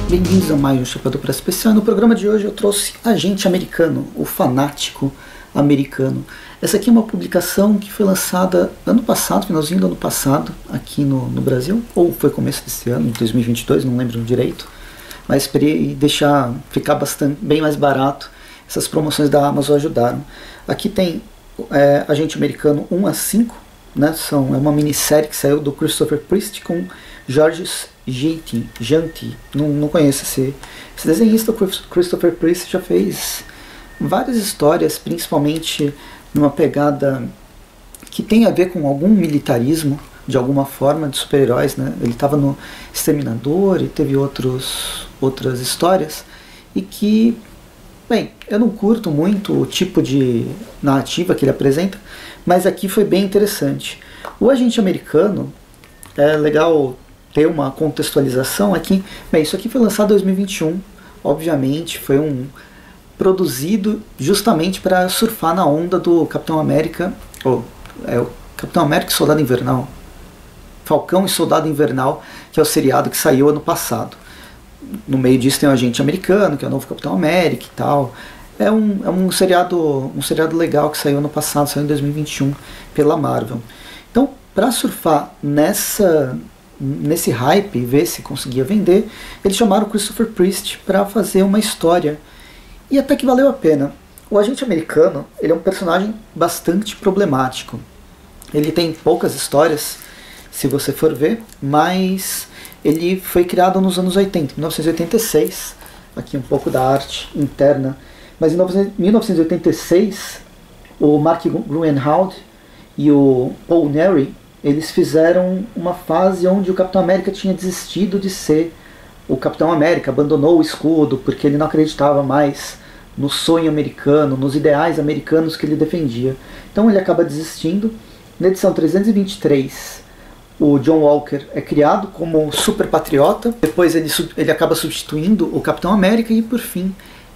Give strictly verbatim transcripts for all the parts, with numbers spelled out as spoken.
Bem-vindos a mais um Chapador para Especial. No programa de hoje eu trouxe Agente Americano, o Fanático Americano. Essa aqui é uma publicação que foi lançada ano passado, finalzinho do ano passado, aqui no, no Brasil, ou foi começo desse ano, dois mil e vinte e dois, não lembro direito, mas esperei deixar ficar bastante, bem mais barato. Essas promoções da Amazon ajudaram. Aqui tem é, Agente Americano um a cinco, né? São, é uma minissérie que saiu do Christopher Priest com Georges Jeanty. Não, não conheço esse, esse desenhista. Christopher Priest já fez várias histórias, principalmente numa pegada que tem a ver com algum militarismo, de alguma forma, de super-heróis, né? Ele estava no Exterminador e teve outros, outras histórias, e que, bem, eu não curto muito o tipo de narrativa que ele apresenta, mas aqui foi bem interessante. O Agente Americano, é legal ter uma contextualização aqui. Bem, isso aqui foi lançado em dois mil e vinte e um, obviamente, foi um produzido justamente para surfar na onda do Capitão América, ou é o Capitão América e Soldado Invernal, Falcão e Soldado Invernal, que é o seriado que saiu ano passado. No meio disso tem o Agente Americano, que é o novo Capitão América e tal. É um, é um seriado um seriado legal que saiu ano passado, saiu em dois mil e vinte e um pela Marvel. Então, para surfar nessa nesse hype e ver se conseguia vender, eles chamaram o Christopher Priest para fazer uma história, e até que valeu a pena. O Agente Americano, ele é um personagem bastante problemático. Ele tem poucas histórias, se você for ver, mas ele foi criado nos anos oitenta, mil novecentos e oitenta e seis, aqui um pouco da arte interna, mas em mil novecentos e oitenta e seis o Mark Gruenwald e o Paul Neary, eles fizeram uma fase onde o Capitão América tinha desistido de ser o Capitão América, abandonou o escudo porque ele não acreditava mais no sonho americano, nos ideais americanos que ele defendia. Então ele acaba desistindo. Na edição trezentos e vinte e três, o John Walker é criado como super patriota, depois ele, ele acaba substituindo o Capitão América e por fim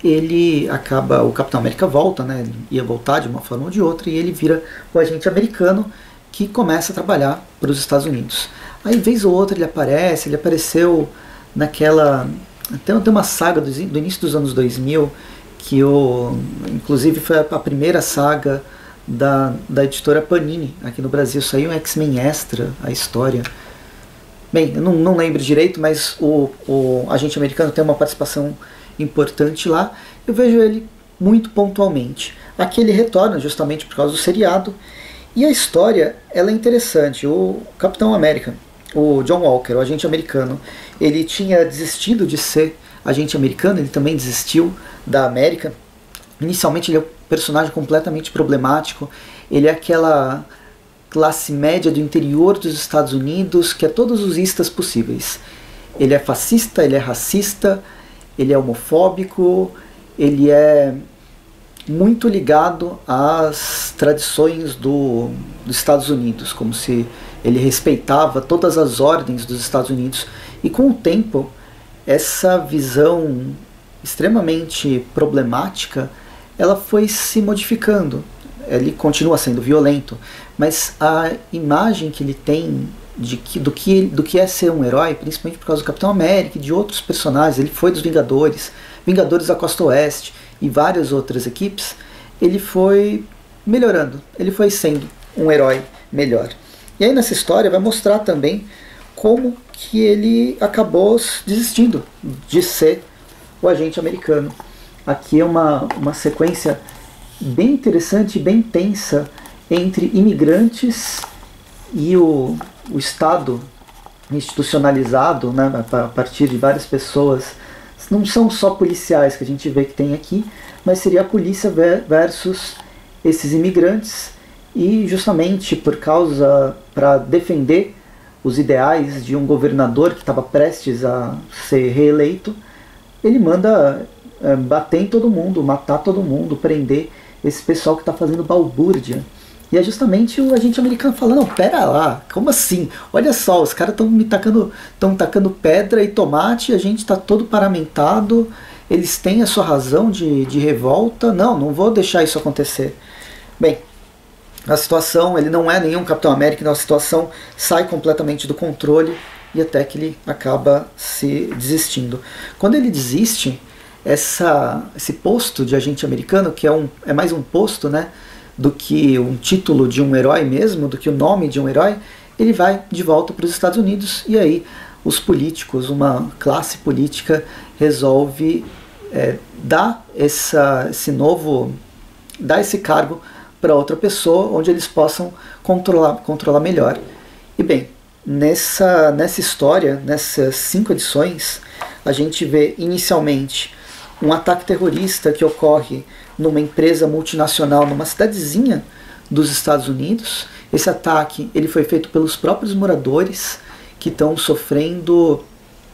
ele acaba, o Capitão América volta, né? Ele ia voltar de uma forma ou de outra, e ele vira o Agente Americano, que começa a trabalhar para os Estados Unidos. Aí, vez ou outra, ele aparece, ele apareceu naquela... Tem, tem uma saga do, do início dos anos dois mil, que o, inclusive foi a primeira saga da, da editora Panini aqui no Brasil. Saiu um X-Men Extra, a história. Bem, eu não, não lembro direito, mas o, o Agente Americano tem uma participação importante lá. Eu vejo ele muito pontualmente. Aqui ele retorna justamente por causa do seriado. E a história, ela é interessante. O Capitão América, o John Walker, o Agente Americano, ele tinha desistido de ser Agente Americano, ele também desistiu da América. Inicialmente ele é um personagem completamente problemático, ele é aquela classe média do interior dos Estados Unidos, que é todos os istas possíveis. Ele é fascista, ele é racista, ele é homofóbico, ele é muito ligado às tradições do, dos Estados Unidos, como se ele respeitava todas as ordens dos Estados Unidos. E com o tempo, essa visão extremamente problemática, ela foi se modificando. Ele continua sendo violento, mas a imagem que ele tem de que, do, que, do que é ser um herói, principalmente por causa do Capitão América e de outros personagens, ele foi dos Vingadores, Vingadores da Costa Oeste e várias outras equipes, ele foi melhorando, ele foi sendo um herói melhor. E aí nessa história vai mostrar também como que ele acabou desistindo de ser o Agente Americano. Aqui é uma, uma sequência bem interessante, bem tensa, entre imigrantes e o, o Estado institucionalizado, né, a partir de várias pessoas. Não são só policiais que a gente vê que tem aqui, mas seria a polícia versus esses imigrantes, e justamente por causa, para defender os ideais de um governador que estava prestes a ser reeleito, ele manda é, bater em todo mundo, matar todo mundo, prender esse pessoal que está fazendo balbúrdia. E é justamente o Agente Americano falando, não, pera lá, como assim? Olha só, os caras estão me tacando, estão tacando pedra e tomate, a gente está todo paramentado, eles têm a sua razão de, de revolta, não, não vou deixar isso acontecer. Bem, a situação, ele não é nenhum Capitão América, então a situação sai completamente do controle, e até que ele acaba se desistindo. Quando ele desiste, essa, esse posto de agente americano, que é, um, é mais um posto, né, do que um título de um herói mesmo, do que o nome de um herói, ele vai de volta para os Estados Unidos, e aí os políticos, uma classe política, resolve é, dar essa, esse novo, dar esse cargo para outra pessoa, onde eles possam controlar, controlar melhor. E bem, nessa, nessa história, nessas cinco edições, a gente vê inicialmente um ataque terrorista que ocorre numa empresa multinacional, numa cidadezinha dos Estados Unidos. Esse ataque ele foi feito pelos próprios moradores que estão sofrendo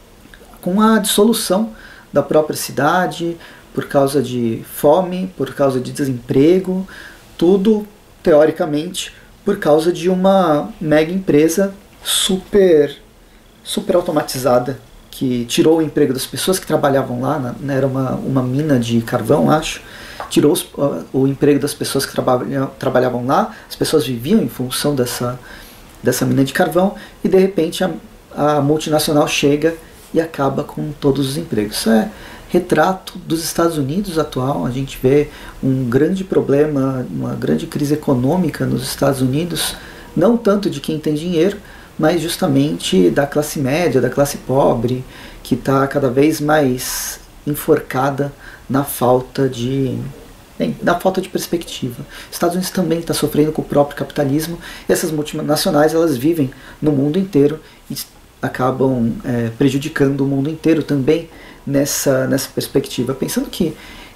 com a dissolução da própria cidade, por causa de fome, por causa de desemprego, tudo, teoricamente, por causa de uma mega empresa super, super automatizada, que tirou o emprego das pessoas que trabalhavam lá, né, era uma, uma mina de carvão, acho, tirou os, o emprego das pessoas que trabalham, trabalhavam lá, as pessoas viviam em função dessa, dessa mina de carvão, e de repente a, a multinacional chega e acaba com todos os empregos. Isso é retrato dos Estados Unidos atual. A gente vê um grande problema, uma grande crise econômica nos Estados Unidos, não tanto de quem tem dinheiro, mas justamente da classe média, da classe pobre, que está cada vez mais enforcada na falta de, bem, na falta de perspectiva. Os Estados Unidos também está sofrendo com o próprio capitalismo, e essas multinacionais elas vivem no mundo inteiro e acabam é, prejudicando o mundo inteiro também nessa, nessa perspectiva. Pensando que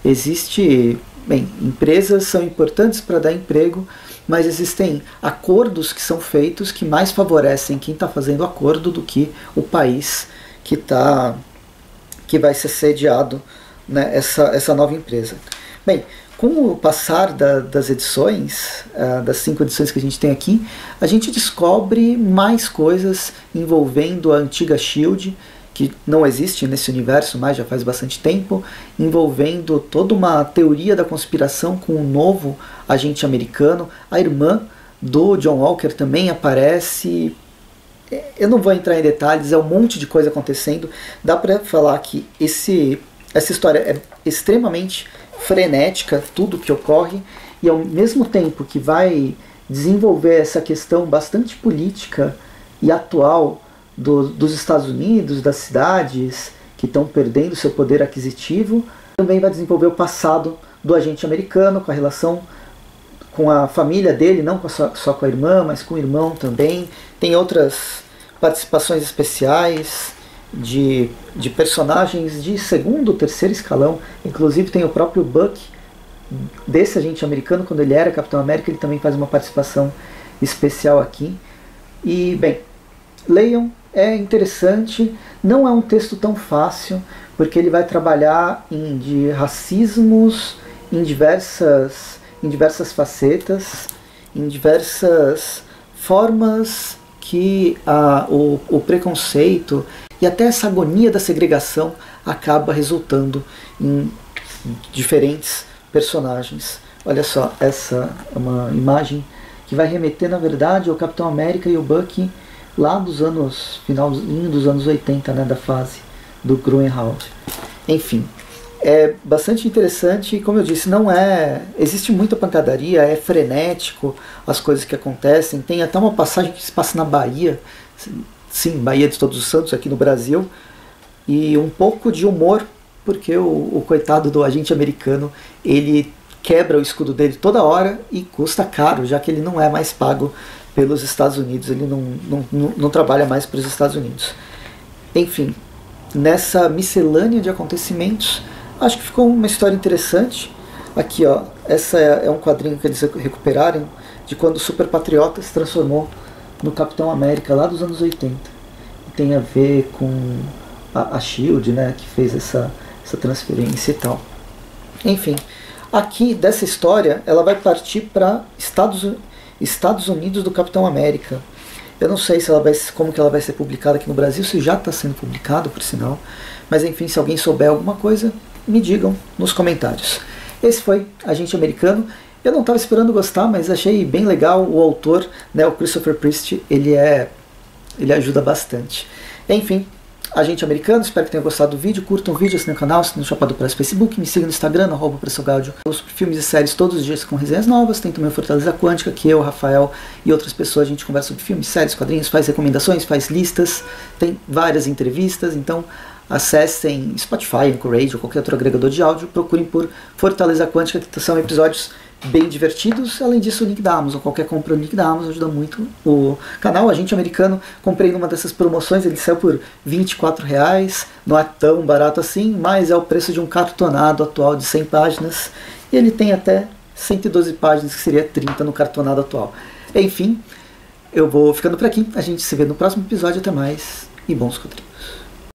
existe, bem, empresas são importantes para dar emprego, mas existem acordos que são feitos que mais favorecem quem está fazendo o acordo do que o país que, tá, que vai ser sediado, né, essa, essa nova empresa. Bem, com o passar da, das edições, uh, das cinco edições que a gente tem aqui, a gente descobre mais coisas envolvendo a antiga SHIELD, que não existe nesse universo mais, já faz bastante tempo, envolvendo toda uma teoria da conspiração com um novo agente americano. A irmã do John Walker também aparece. Eu não vou entrar em detalhes, é um monte de coisa acontecendo. Dá para falar que esse, essa história é extremamente frenética, tudo que ocorre, e ao mesmo tempo que vai desenvolver essa questão bastante política e atual do, dos Estados Unidos, das cidades que estão perdendo seu poder aquisitivo, também vai desenvolver o passado do agente americano, com a relação com a família dele, não só, só com a irmã, mas com o irmão também. Tem outras participações especiais de, de personagens de segundo, terceiro escalão. Inclusive tem o próprio Buck, desse agente americano, quando ele era Capitão América, ele também faz uma participação especial aqui. E, bem, leiam, é interessante, não é um texto tão fácil, porque ele vai trabalhar em, de racismos em diversas, em diversas facetas, em diversas formas que a, o, o preconceito e até essa agonia da segregação acaba resultando em diferentes personagens. Olha só, essa é uma imagem que vai remeter, na verdade, ao Capitão América e o Bucky lá dos anos, finalzinho dos anos oitenta, né, da fase do Grunewald. Enfim, é bastante interessante, e como eu disse, não é, existe muita pancadaria, é frenético as coisas que acontecem. Tem até uma passagem que se passa na Bahia, sim, Bahia de Todos os Santos, aqui no Brasil, e um pouco de humor, porque o, o coitado do agente americano, ele quebra o escudo dele toda hora e custa caro, já que ele não é mais pago pelos Estados Unidos, ele não, não, não, não trabalha mais para os Estados Unidos. Enfim, nessa miscelânea de acontecimentos, acho que ficou uma história interessante. Aqui, ó, essa é, é um quadrinho que eles recuperaram de quando o Super Patriota se transformou no Capitão América lá dos anos oitenta. E tem a ver com a, a SHIELD, né, que fez essa, essa transferência e tal. Enfim, aqui dessa história ela vai partir para Estados, Estados Unidos do Capitão América. Eu não sei se ela vai, como que ela vai ser publicada aqui no Brasil, se já está sendo publicado, por sinal. Mas enfim, se alguém souber alguma coisa, me digam nos comentários. Esse foi Agente Americano. Eu não estava esperando gostar, mas achei bem legal o autor, né, o Christopher Priest, ele, é, ele ajuda bastante. Enfim, Agente Americano, espero que tenham gostado do vídeo, curtam o vídeo, assinem o canal, assinem o Chapéu do Press Facebook, me sigam no Instagram, no arroba Pressão Gáudio. Eu sobre filmes e séries todos os dias com resenhas novas, tem também o Fortaleza Quântica, que eu, Rafael e outras pessoas, a gente conversa sobre filmes, séries, quadrinhos, faz recomendações, faz listas, tem várias entrevistas, então acessem Spotify, Anchorage ou qualquer outro agregador de áudio, procurem por Fortaleza Quântica, que são episódios bem divertidos. Além disso, o link da Amazon, qualquer compra no link da Amazon ajuda muito o canal. Agente Americano, comprei numa dessas promoções, ele saiu por vinte e quatro reais, não é tão barato assim, mas é o preço de um cartonado atual de cem páginas, e ele tem até cento e doze páginas, que seria trinta no cartonado atual. Enfim, eu vou ficando por aqui, a gente se vê no próximo episódio, até mais, e bons quadrinhos.